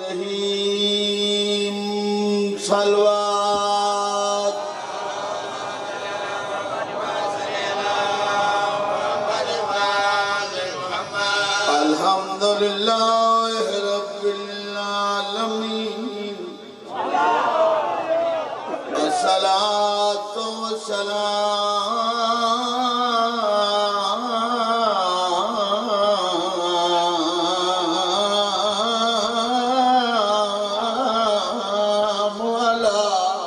रहीम सलवात अल्हम्दुलिल्लाह रब्बिल आलमीन अस्सलातु वस्सलामु अला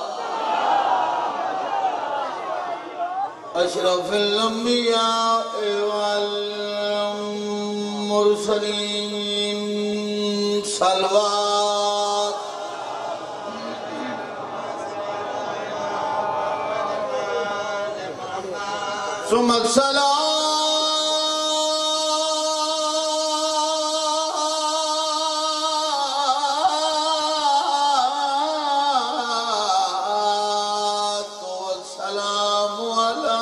अशरफिल अंबिया वल मुरसलीन सलवात सुम्मा सलातो वस्सलामु अला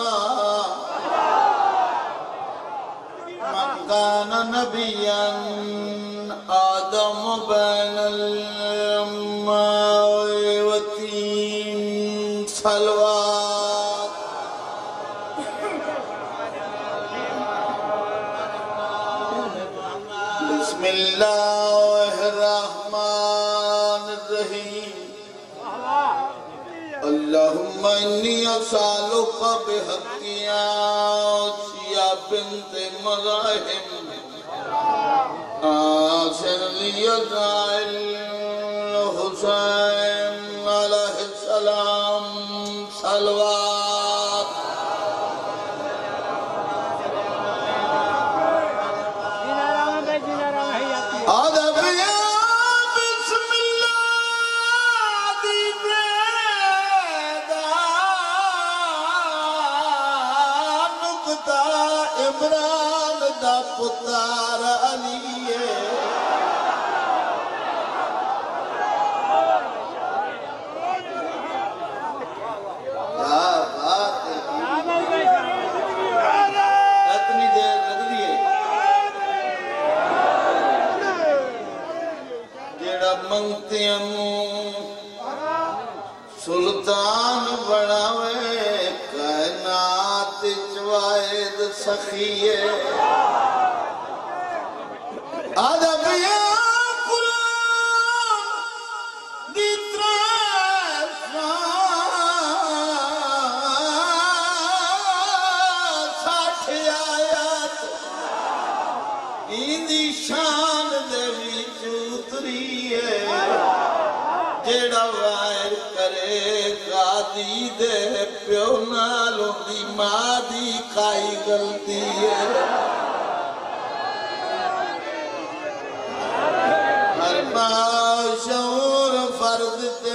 मन कान नबिय्यन आदम बैनल माए व तीन सलवात बिस्मिल्लाहिर्रहमानिर्रहीम अल्लाहुम्मा इन्नी असअलुका बिहक़्क़ि आसिया बिन्ते मज़ाहिम आसिर लियज़ाइल हुसैन अलैहिस्सलाम सलवात आदबिया बिस्मिल्लाह दी बेदा नुक्ता इमरान दा पुत्र अलीए क्या बात है इतनी देर लगदी है जेड़ा मंगतियां सुल्तान बनावे कायनात वाहिद सखीए अदबिया कुरान दी साठ आयत इंदी शान दे विच उतरी है जेड़ा वायर करे गादी दे प्यो नाल उंदी मां दी काई गलती है हर बाशऊर फर्ज ते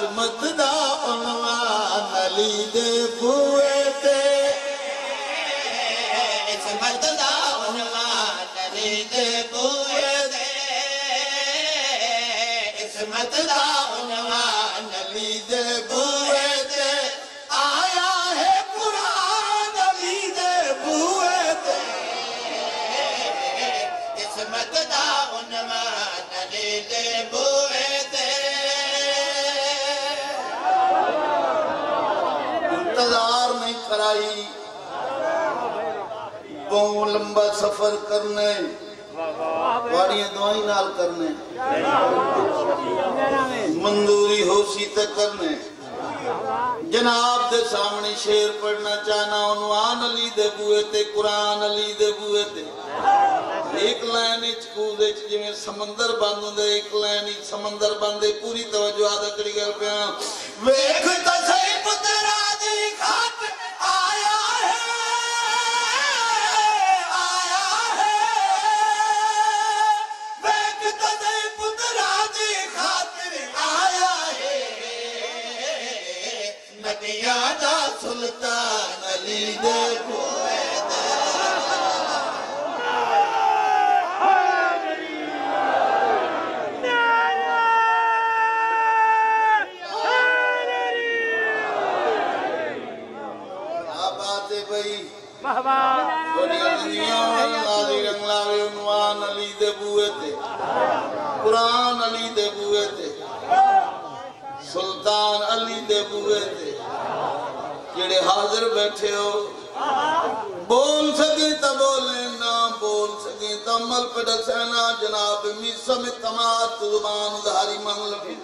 इस्मत दा उन्वान अली दे बूए ते इस्मत दा उन्वान अली दे बूए ते इस्मत दा उन्वान अली दे बूए ते आया है कुरान अली दे बूए ते इस्मत दा उन्वान अली दे बूए ते इंतजार नहीं कराई बहुत लंबा सफर करने वाड़ियां दुआई नाल करने मंजूरी होसी तक करने जनाब दे सामने शेर पढ़ना चाहना उन्वान अली दे बूए ते कुरान अली दे बूए ते एक लाइन कूदे जिवें समंदर बंद होंदे एक लाइन समंदर बंद पूरी तवज्जो आदा करी गल पिया वेख ता सही पुत्रा दी खात आया है वेख ता सही पुत्रा दी खातिर आया है नदिया दा सुल्तान अली दे बूए ते कुरान अली दे बूए ते सुल्तान अली दे बूए ते जेड़े हाजिर बैठे हो बोल सके तो बोले ना बोल सके तो अमल पे दसना जनाब मिसम तमात जुबान उधारी मांग लगे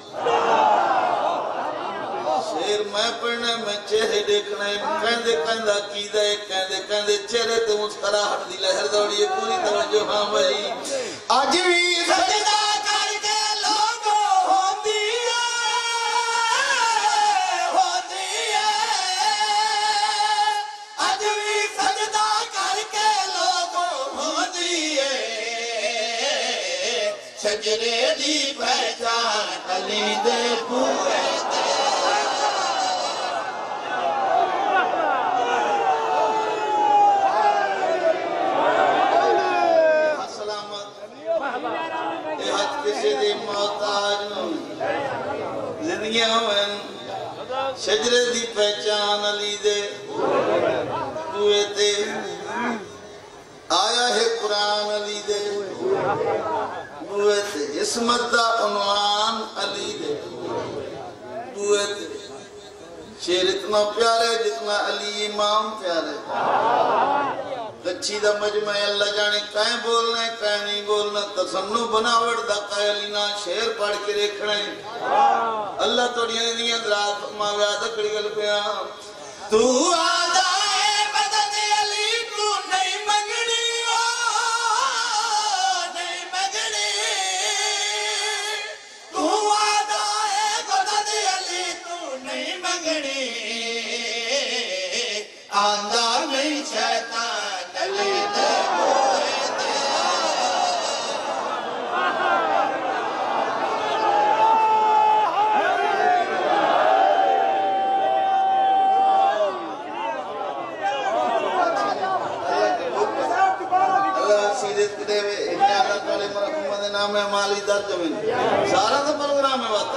शेर मैं पढ़ने में चेहरे देखने कहंदे कहंदा कीदा कहंदे कहंदे चेहरे ते मुस्कुराहट दी लहर दौड़ी पूरी तवज्जो हां भाई आज भी सजदा करके लोगों होती है आज भी सजदा करके लोगों होती है सजरे दी पहचान अली दे बूए शजरे दी पहचान अली दे बूए ते आया है कुरान अली दे बूए ते इस्मत दा उन्वान अली दे बूए ते शेर इतना प्यारे जितना अली इमाम प्यारे कच्ची दा मजमा अल्लाह जाने काहे बोलना है काहे नहीं बोलना तसन्नु बनावट दा कायली ना शेर पढ़ के देखना है अल्लाह तोड़ियां दियां दराज फरमावे आदा कड़ी गल पिया तू आदा है मदद अली तू नहीं मंगनी ओ नहीं मंगनी तू आदा है मदद अली तू नहीं मंगनी आंदा नहीं शैतान अली दे बूए ते नाम है माली दर्ज में सारा तो प्रोग्राम है बात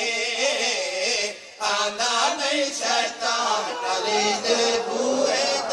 शैतान अली दे बूए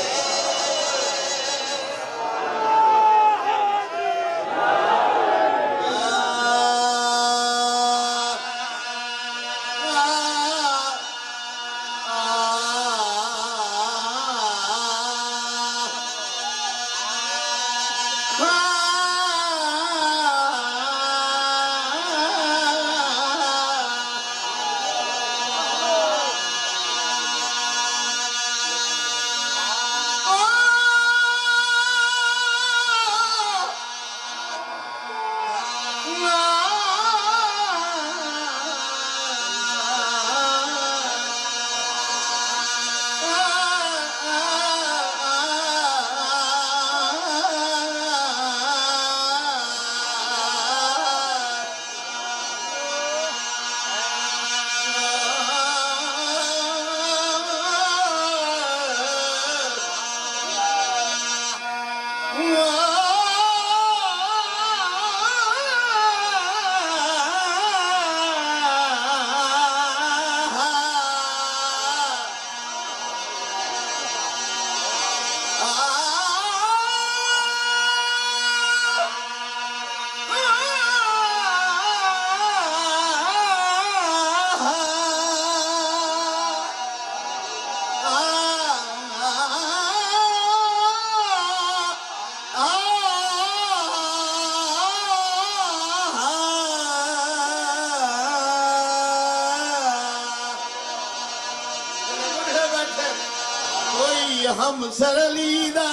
हम सरलीदा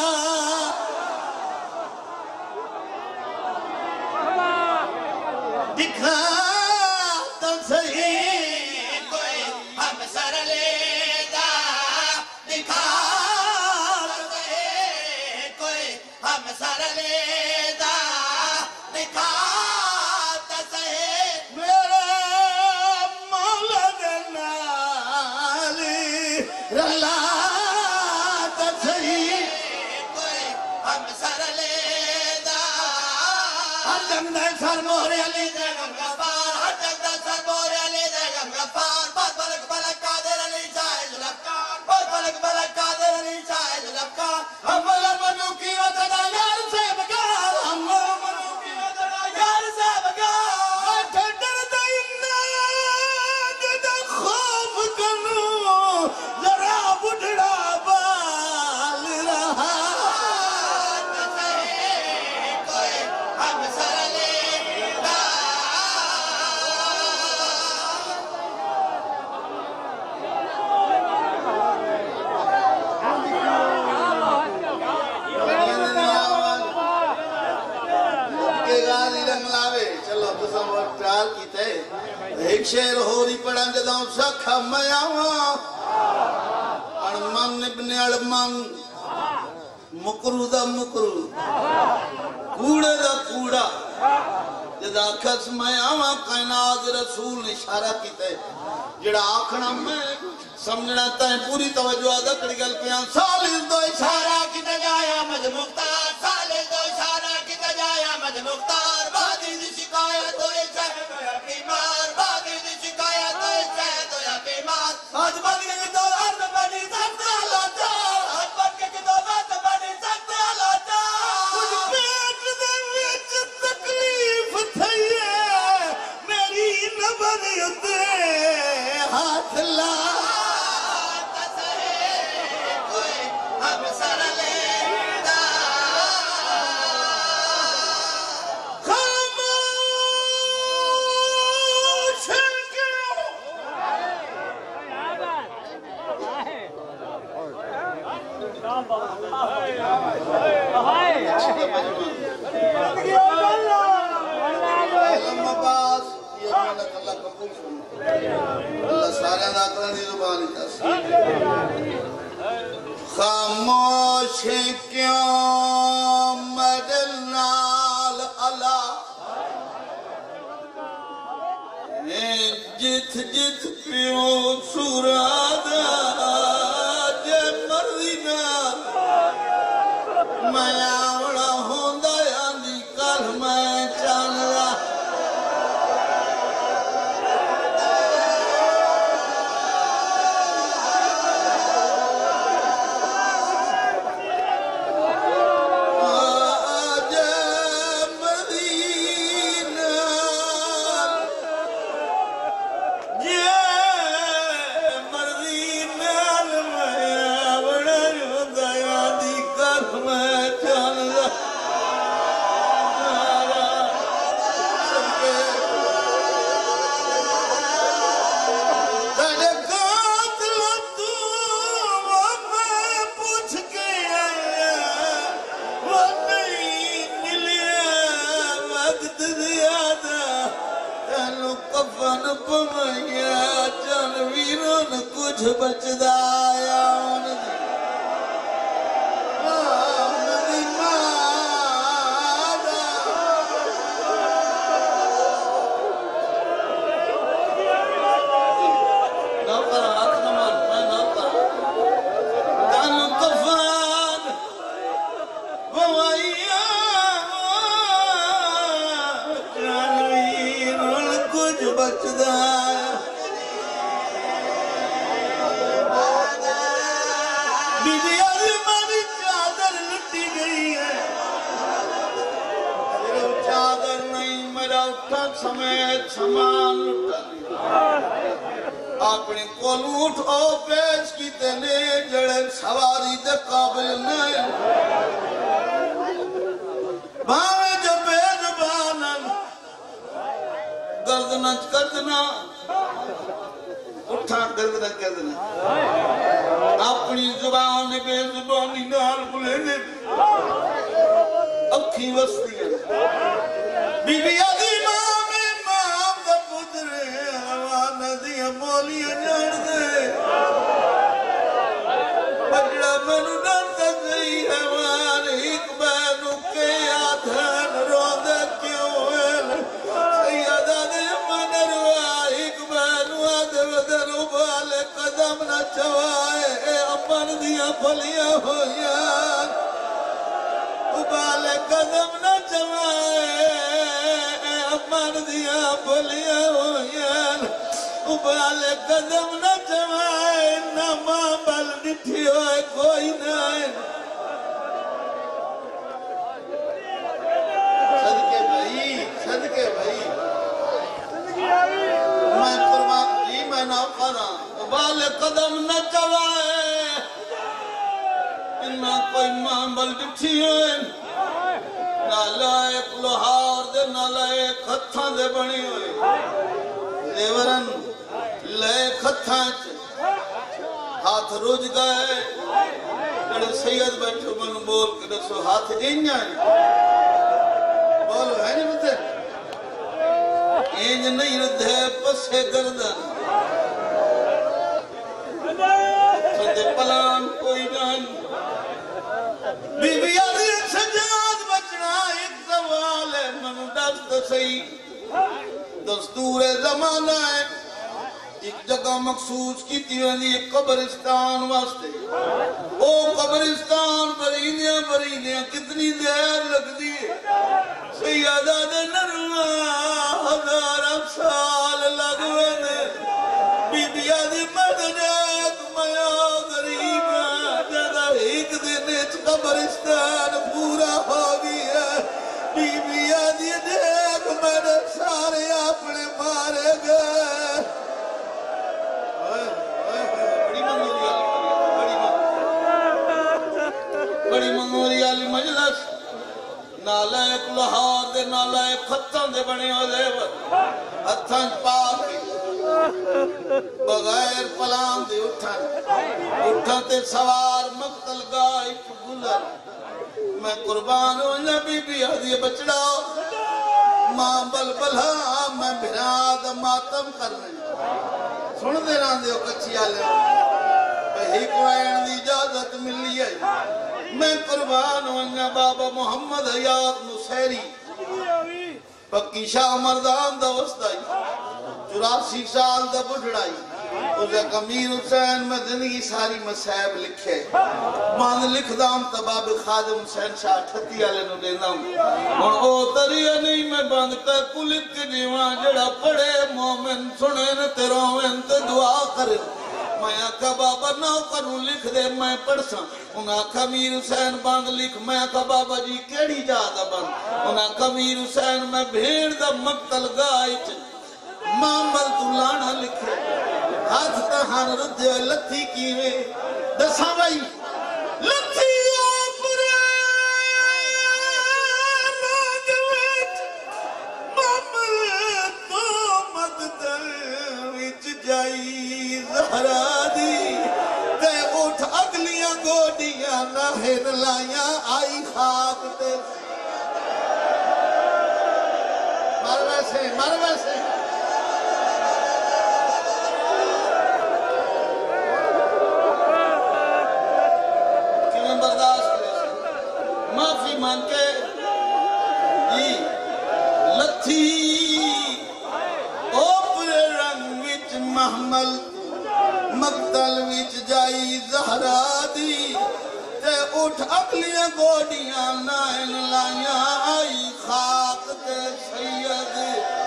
दिखा तो सही कोई हम सरलीदा दिखा तो सही कोई हम सरलीदा दिखा तो सही मेरे मौला दे नाल रला तो सही कोई हम सरलीदा हदम दे सर मोरे अली दे एक शेर होरी पड़ा जदों सखा मयावा अणमन इब्न अणमन मुकरू दा मुकरू कूड़े दा कूड़ा जदा खस मयावा कायनात रसूल ने इशारा कीता जेड़ा आखना मैं समझना तय पूरी तवज्जो अदा करी गल पिया सालिस दो इशारा कीता जाया मज मुख्तार सालिस दो इशारा कीता जाया मज मुख्तार बादी दी शिकायत होए चाहे तो या बीमार बादी दी शिकायत होए चाहे तो या बीमार आज बन के दो अर्ध बनी सकते लाता आज बन के दो अर्ध बनी सकते लाता कुछ पेट दे विच तकलीफ थई है मेरी नबर उते हाथ ला हम सरलीदा खामोश क्यों अल्लाह ये मेहनत अल्लाह कबूल फरमाए अल्लाह सारे दा अपनी जुबान दस खामोश क्यों मदल नाल अला जिथ जिथ पियो सुरादा जे मर्जी नाल मैं आवड़ा होंदा आंदी कल मैं चलदा कुछ बचदा आया बचदा समेत समान अपने कोलूठ ओ पेश कीते ने जड़े सवारी दे काबिल नहीं भावे जो बेजुबानन गर्दन गर्दना उठा गर्द ना कहते अपनी जुबान बेजुबानी नाल बुलेंदे अखी वस्ती बीबी आदि मां में मां दा पुत्र हवा नदियां बोलियां जान दे बजड़ा मनु दंद गई है मान एक बैनु के आधन रोंदे क्यों सैयदा दे मनरवा एक बैनु आधे वदन उबाले कदम न चवाए अमन दिया फलियां होया उबाले कदम न चवाए अमन दिया फलियां होया उबाले कदम न चवाए न मां बल डिठी होए कोई ना सदके भाई मैं कुर्बान जी मैं ना करा उबाले कदम न चवाए ना कोई मां बल डिठी होए नालायक लोहार दे नालायक हत्थां दे बनी होए देवरन ले खत्था हाथ रुझ गए जड़े सैयद बैठो मन बोल के दसो हाथ इंजा बोलो है नहीं बते इंज नहीं रुधे पसे गर्दन सदे पलान कोई जान बीबी आदि सजाद बचना एक सवाल है मन दस तो सही दस्तूर जमाना है एक जगह मखसूस की कब्रिस्तान वास्ते ओ कब्रिस्तान बरीदियां कितनी देर लगती है सैयदा दे नरवा हज़ार साल लगवे ने बीबिया दी मदद मया गरीब जदा एक दिन कब्रिस्तान पूरा हो गया बीबिया दी देख मेरे सारे अपने मारे गए बड़ी मंगोरी वाली मजलिस नालायक लोहार दे नालायक खत्तां दे बने होए हत्थां च पा के बगैर पलान दे उठन ते सवार मक्तल गाय गुलर मैं कुर्बान हो जा बीबी आदि बचड़ा मां बलबला मैं बिराद मातम करने सुन दे रहंदे हो कच्ची आले भाई कोण दी इजाजत मिली है मैं कुर्बान हो जा बाबा मोहम्मद हयात मुसैरी पक्की शाह मर्दान दा वस्ताई 84 साल दा बुढ़ड़ाई उसे कमीर हुसैन में जिंदगी सारी मसाइब लिखे मान लिखदाम तबाब खादिम हुसैन शाह 38 वाले नु देंदा हुन ओ तरिया नहीं मैं बंद कर कुलिक के जीवा जड़ा पढ़े मोमिन सुने न ते रोवें ते दुआ करे मैं आखा बाबा ना करू लिख दे मैं पढ़सा उन आखा मीर हुसैन बंद लिख मैं आखा बाबा जी केड़ी जात बंद उन आखा मीर हुसैन मैं भेड़ दा मक्तल गाय च मामल तू लाना लिखे हाथ तहान रुद्धे लथी कीवे दसा भाई लथी ओपरे नाग विच मामल तो मददल विच जाई ज़हरा दी ते उठ अगलियां गोडियां नाहिर लाया आई खाक ते मर वैसे माफी मांग के जी लथी ओपरे रंग विच महमल मक्तल विच जाई ज़हरा दी ते उठ अगलियां गोडियां नाइन लाया आई खाक ते सैयद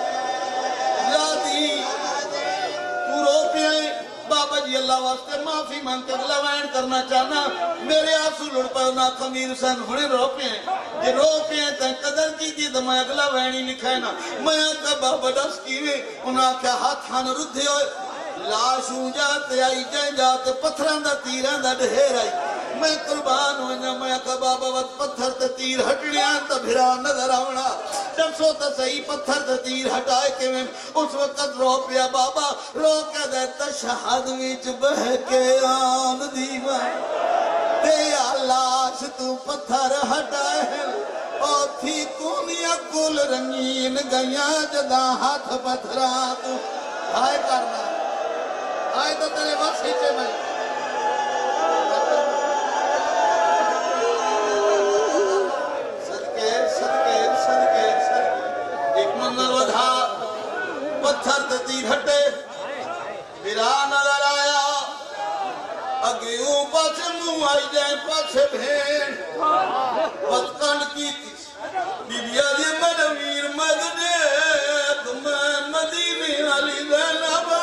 यादी तू रो पिया बाबा जी अल्लाह वास्ते माफी मांग के अगला वैन करना चाहना मेरे आंसू लुढ़ पाओ ना खमीर हुसैन हुणे रो पे जे रो पे ते कदर की तो मैं अगला वैन ही लिखा है ना मैं आका बाबा दस कीवे उन्हां क्या हाथ हान रुद्धे होए लाश जाते आई जाए जाते पत्थरां दा तीरां दा ढेर आई मैं कुर्बान हो जा मैं आका बाबा वत पत्थर ते तीर हटणियां तो भिरा नजर आवना दसो तो सही पत्थर ते तीर हटाए के में उस वक्त रो पिया बाबा रो के दे तशहद विच बह के आन दीवा ते लाश तू पत्थर हटाए ओ थी कुनिया कुल रंगीन गया जदा हाथ पत्थरा तू हाय करना हाय तो तेरे बस हिचे में पत्थर ते तीर हटे बिरा नजर आया अगे पास मुंह आई जाए पास भेड़ पतकंड की बीबिया जी मद वीर मद दे मदीने वाली ज़ैनबा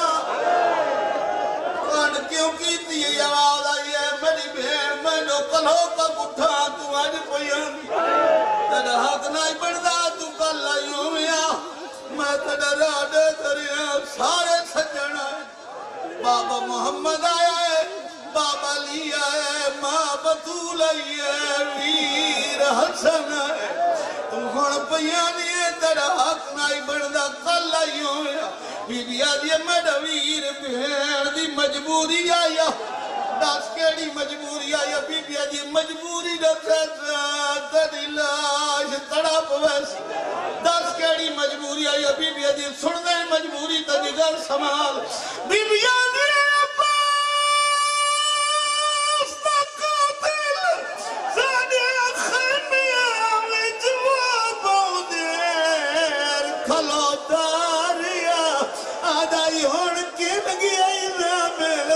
कंड क्यों की आवाज आई है मेरी भेड़ मैनू कलो का गुठा तू अज पिया तेरा हक नहीं बनता तू कल आई होया मैं तेरा राडे करिया सारे सज्जन बाबा मोहम्मद आया है बाबा अली आया है मां बतूल आई है वीर हसन है तू हुण पिया नहीं तेरा हक नहीं बनता कल आई होया बीबिया जी मेरा वीर भेड़ दी मजबूरी आया दस केड़ी मजबूरी आई बीबिया जी मजबूरी तेरी लाश तड़प वैसी दस केड़ी मजबूरी आई बीबिया जी सुन दे मजबूरी तेरी गल संभाल बीबिया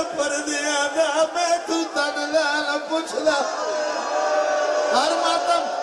हर मातम